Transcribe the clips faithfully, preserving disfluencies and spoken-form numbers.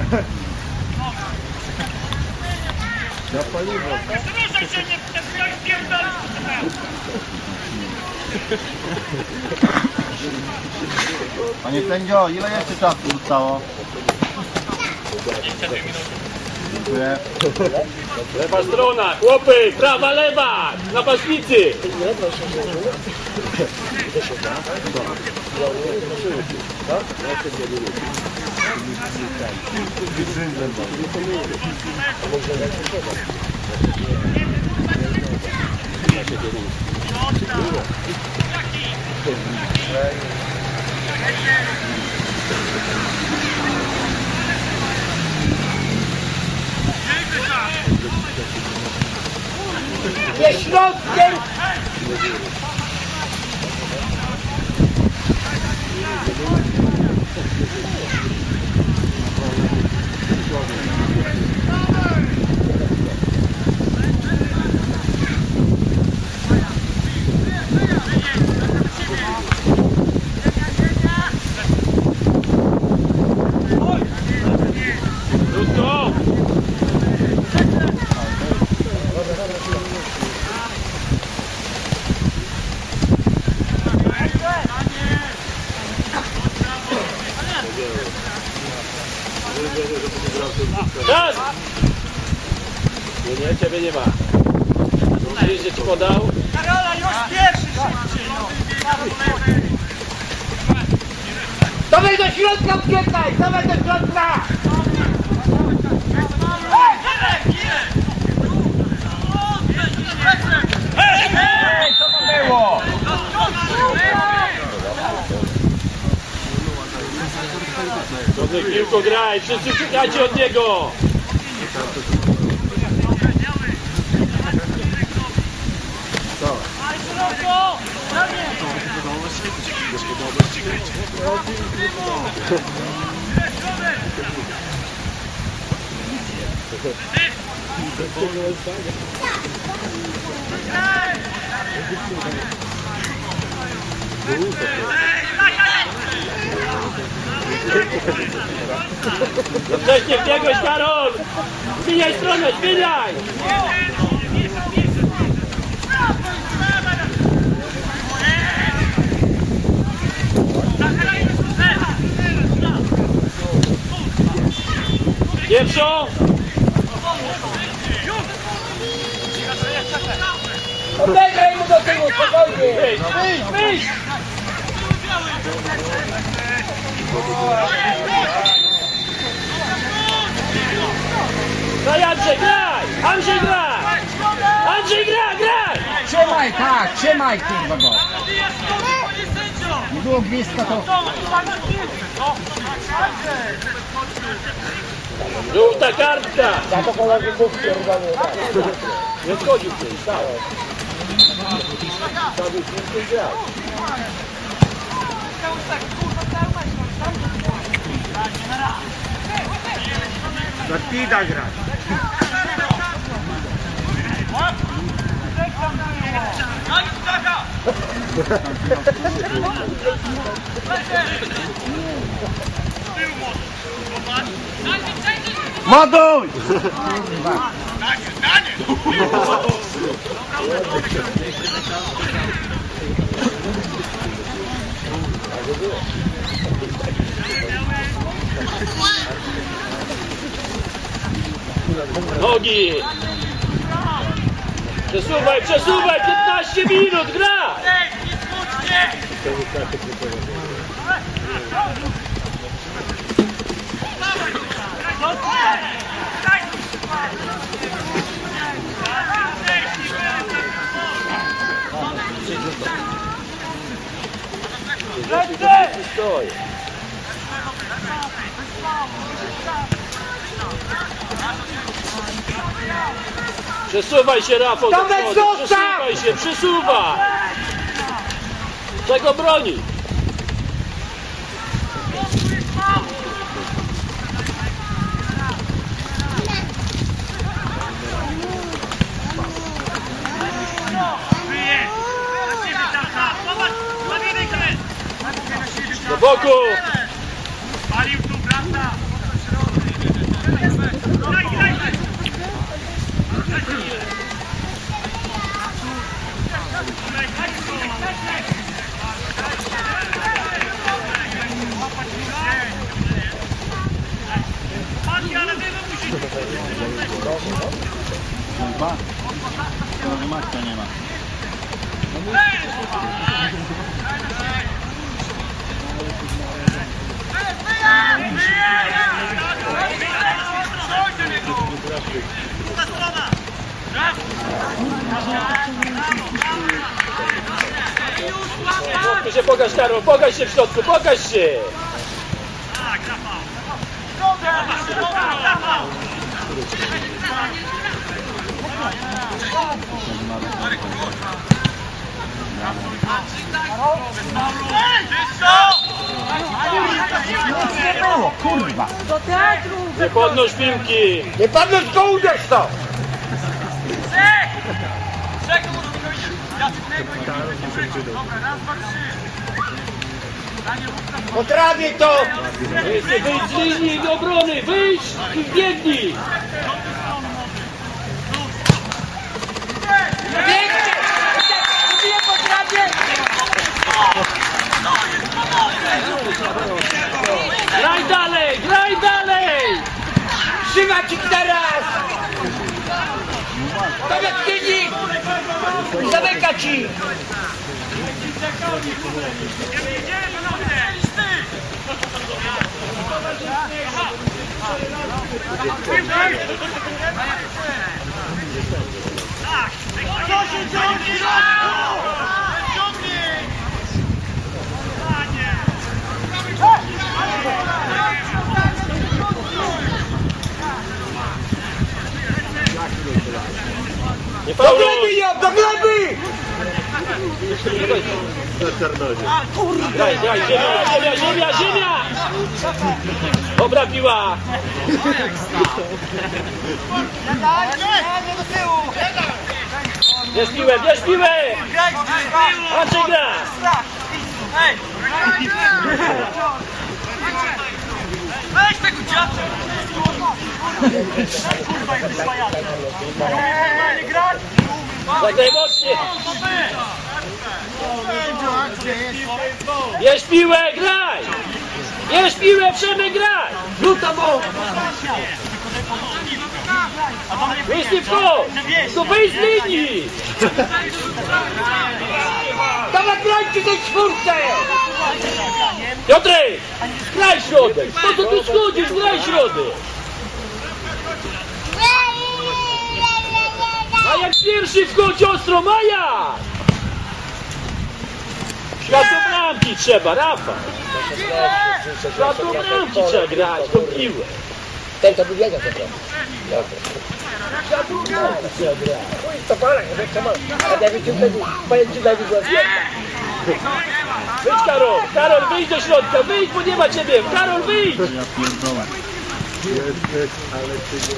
Na paliwo. Ruszaj się, nie pierdolisz. Panie sędzio, ile jeszcze czasu zostało? Dziękuję. Lewa strona, chłopy, prawa, lewa, napastnicy. Nie środkiem! Raz! Nie, nie, ciebie nie ma. Wiesz, że ci podał? Karola, już pierwszy szybciej! Dawaj do środka, uciekaj! Dawaj do środka! Hej, hej! Co to było? Dobrze, piłko graj, wszyscy czekacie od niego! No wcześniej biegłeś, Karol! Zmieniaj stronę, zmieniaj! Pierwszą! Odegraj mu do tyłu, spokojnie! Wyjdź, wyjdź, wyjdź! Daj Andrzej, graj! Andrzej, graj! Andrzej, graj, graj! Trzymaj, tak, trzymaj kurwa go! Nie było blisko to... Żółta kartka! Ja to koledzy kupię, Nie zgodził się, tak. Na pida grać. Ładuj! Nogi! Przesuwaj, przesuwaj! piętnaście minut, gra! Stoj! Przesuwaj się, Rafał, do Tomek, przodu. zostaw! Przesuwaj się, przesuwaj! Czego broni? Do boku! Palił tu brata! Dwa. To Maćka nie ma. Pokaż się, pokaż Karol, pokaż się w środku, pokaż się! Nie było, kurwa! Nie podnoś piłki! Nie padnąć go, uderz to! Po trawie to! Wyjdź z linii do obrony, wyjdź i biegnij! Biegnie! Mówię po trawie! Graj dalej, graj dalej! Trzymać ich teraz! Stawiać linii! Zamyka ci! Co się ciągnie? Ciągnie! Nie Do fauluj! gleby ją, do gleby! Graj, graj, ziemia, ziemia, ziemia, ziemia! Dobra piła! Bierz piłę, bierz piłę! Andrzej gra! Weź tego dziadka! Kurwa, jesteś pajatem! Nie grać! Zagraj mocniej! Bierz piłę, graj! Bierz piłę, Przemek, graj! Luta bo! Wyjdź nie wchodź! To wyjdź z linii! Dawaj grajcie tej czwórce! Piotrek! Graj środek! Po co tu schodzisz? Graj środek! A jak pierwszy wchodzi ostro, Maja! Światło bramki trzeba, Rafa! Światło bramki trzeba grać, tą piłę! Ten to by wiedział co to. Światło bramki trzeba grać! To palak, że co ma. A Dawid ci wtedy, powiem ci Dawid była wielka. Wyjdź Karol! Karol, wyjdź do środka! Wyjdź, bo nie ma ciebie! Karol, wyjdź! Ja pierdolę. Jesteś, ale ty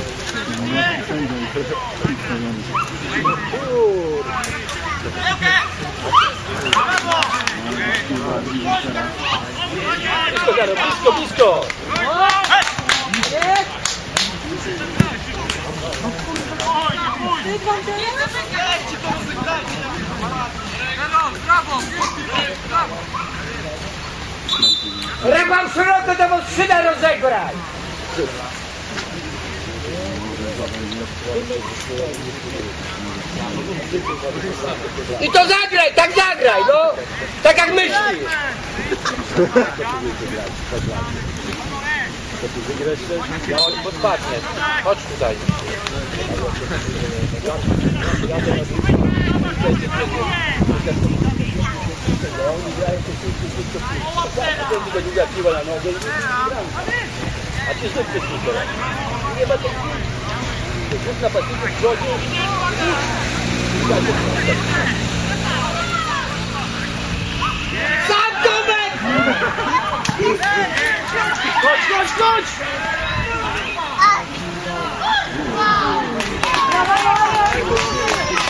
Blisko, Karol, blisko, blisko! Rybam szeroko, to bo szydę rozegraj! I to zagraj, tak zagraj, no! Tak jak myślisz! No, podpadnie. Chodź tutaj. A ci znów wyszli teraz. Nie ma tej piłki. Dwóch napastników w wodzie. Sam Tomek! Chodź, chodź, chodź!